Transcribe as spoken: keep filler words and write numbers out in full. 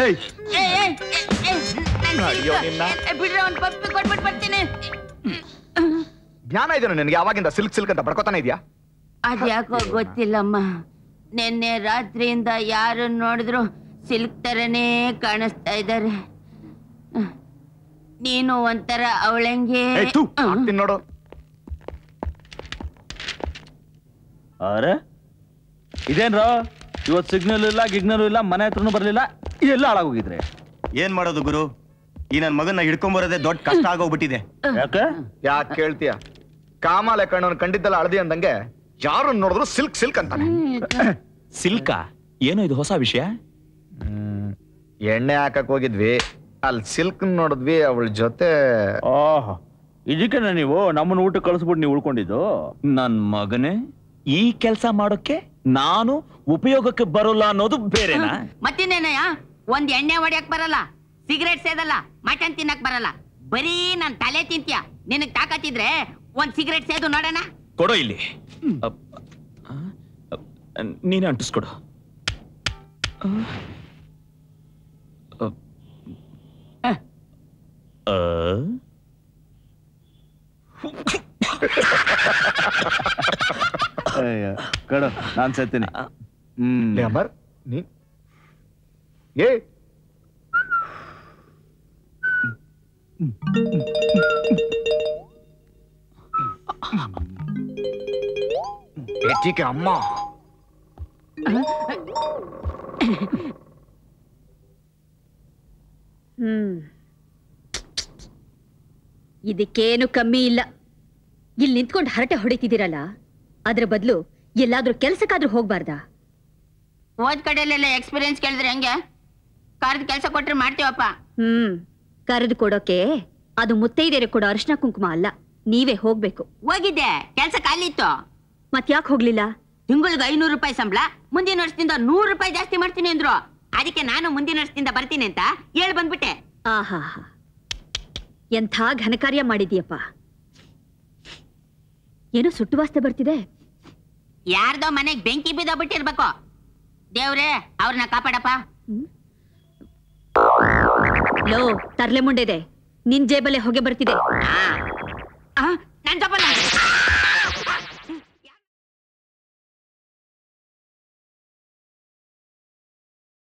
ಬಿಡ್ರೆ ಒಂದು ಪಪ್ಪಿ ಕೊಟ್ಬಿಟ್ಟು ಬರ್ತೀನಿ. ಜ್ಞಾನ ಇದೆಯಾ ನಿನಗೆ? ಯಾವಾಗಿಂದ ಸಿಲ್ಕ್ ಸಿಲ್ಕ್ ಅಂತ ಬಡ್ಕೋತಾನೆ ಇದೆಯಾ? ಅದ್ಯಾಕೋ ಗೊತ್ತಿಲ್ಲಮ್ಮ, ನಿನ್ನೆ ರಾತ್ರಿಯಿಂದ ಯಾರು ನೋಡಿದ್ರು ಸಿಲ್ಕ್ ತರನೇ ಕಾಣಿಸ್ತಾ ಇದ್ದಾರೆ. ನೀನು ಒಂಥರ ಅವಳಂಗೆ ನೋಡು. ಅರೆ ಇದೇನ್ರ ಇವತ್ತು ಸಿಗ್ನಲ್ ಇಲ್ಲ ಗಿಗ್ನಲ್ ಇಲ್ಲ, ಮನೆ ಹತ್ರನೂ ಬರ್ಲಿಲ್ಲ, ಎಲ್ಲ ಹಾಳಾಗೋಗಿದ್ರೆ ಏನ್ ಮಾಡೋದು ಗುರು? ಈ ನನ್ ಮಗನ್ನ ಹಿಡ್ಕೊಂಬರೋದೇ ದೊಡ್ಡ ಕಷ್ಟ ಆಗೋಗ್ಬಿಟ್ಟಿದೆ. ಯಾಕೆ ಯಾಕೆ ಕೇಳ್ತೀಯ? ಕಾಮಾಲೆ ಕಣ್ಣವನ್ ಕಂಡಿದ್ದಲ್ಲ ಹಳದಿ ಅಂದಂಗೆ ಯಾರು ನೋಡಿದ್ರು ಸಿಲ್ಕ್ ಸಿಲ್ಕ್ ಅಂತಾನೆ. ಸಿಲ್ಕ ಏನೋ ಇದು ಹೊಸ ವಿಷಯ. ಎಣ್ಣೆ ಹಾಕಕ್ ಹೋಗಿದ್ವಿ, ಅಲ್ಲಿ ಸಿಲ್ಕ್ ನೋಡಿದ್ವಿ ಅವಳ ಜೊತೆ. ಓಹ್ ಇದಕ್ಕೆ ನೀವು ನಮ್ಮನ್ನ ಊಟ ಕಳಿಸ್ಬಿಟ್ಟು ನೀವು ಉಳ್ಕೊಂಡಿದ್ದು? ನನ್ ಮಗನೇ, ಈ ಕೆಲಸ ಮಾಡೋಕೆ ನಾನು ಉಪಯೋಗಕ್ಕೆ ಬರೋಲ್ಲ ಅನ್ನೋದು ಬೇರೆನಾ? ಮತ್ತಿನ್ನೇನಯ್ಯ, ಒಂದ್ ಎಣ್ಣೆ ಹೊಡಿಯಕ್ ಬರಲ್ಲ, ಸಿಗರೇಟ್ ಸೇದಲ್ಲ, ಮಟನ್ ತಿನ್ನಕ್ ಬರಲ್ಲ, ಬರೀ ನನ್ ತಲೆ ತಿಂತ್ಯ. ನಿನಗ್ ತಾಕತ್ತಿದ್ರೆ ಒಂದ್ ಸಿಗರೇಟ್ ಸೇದು ನೋಡೋಣ. ಕೊಡೋ ಇಲ್ಲಿ, ನೀನೇ ಅಂಟಿಸ್ಕೊಡು. ಕಡ ನಾನ್ ಸೇತೀನಿ. ಹ್ಮ್ ಅಮರ್ ನೀ ಏ ठीक है अम्मा. ಹ್ಮ್ ಇದಕ್ಕೇನು ಕಮ್ಮಿ ಇಲ್ಲ. ಇಲ್ಲಿ ನಿಂತ್ಕೊಂಡು ಹರಟೆ ಹೊಡಿತಿದ್ದೀರಲ್ಲ, ಅದ್ರ ಬದಲು ಎಲ್ಲಾದ್ರೂ ಕೆಲ್ಸಕ್ಕಾದ್ರೂ ಹೋಗ್ಬಾರ್ದಾ? ಹೋದ್ ಕಡೆಯಲ್ಲೆಲ್ಲ ಎಕ್ಸ್ಪೀರಿಯನ್ಸ್ ಕೇಳಿದ್ರೆ ಹೆಂಗೆ? ಕರೆದು ಕೆಲಸ ಕೊಟ್ರೆ ಮಾಡ್ತೀವಪ್ಪ. ಹ್ಮ್ ಕರೆದು ಕೊಡೋಕೆ ಅದು ಮುತ್ತೈದೆಯರು ಕೊಡೋ ಅರಿಶಿನ ಕುಂಕುಮ ಅಲ್ಲ, ನೀವೇ ಹೋಗ್ಬೇಕು. ಹೋಗಿದ್ದೆ, ಕೆಲ್ಸ ಖಾಲಿ ಇತ್ತು. ಮತ್ ಯಾಕೆ ಹೋಗ್ಲಿಲ್ಲ? ತಿಂಗಳಿಗೆ ಐನೂರು ರೂಪಾಯಿ ಸಂಬಳ, ಮುಂದಿನ ವರ್ಷದಿಂದ ನೂರು ರೂಪಾಯಿ ಜಾಸ್ತಿ ಮಾಡ್ತೀನಿ ಅಂದ್ರು. ಅದಕ್ಕೆ ನಾನು ಮುಂದಿನ ವರ್ಷದಿಂದ ಬರ್ತೀನಿ ಅಂತ ಹೇಳಿ ಬಂದ್ಬಿಟ್ಟೆ. ಆಹಾ, ಎಂಥ ಘನಕಾರ್ಯ ಮಾಡಿದ್ಯಪ್ಪ. ಏನೋ ಸುಟ್ಟು ವಾಸನೆ ಬರ್ತಿದೆ. ಯಾರ್ದೋ ಮನೆಗ್ ಬೆಂಕಿ ಬಿದ್ದೋಗ್ಬಿಟ್ಟಿರ್ಬೇಕು. ದೇವ್ರೇ ಅವ್ರನ್ನ ಕಾಪಾಡಪ್ಪ. ಲೋ ತರ್ಲೆ ಮುಂಡೆದೆ, ನಿನ್ ಜೇಬಲ್ಲೇ ಹೊಗೆ ಬರ್ತಿದೆ.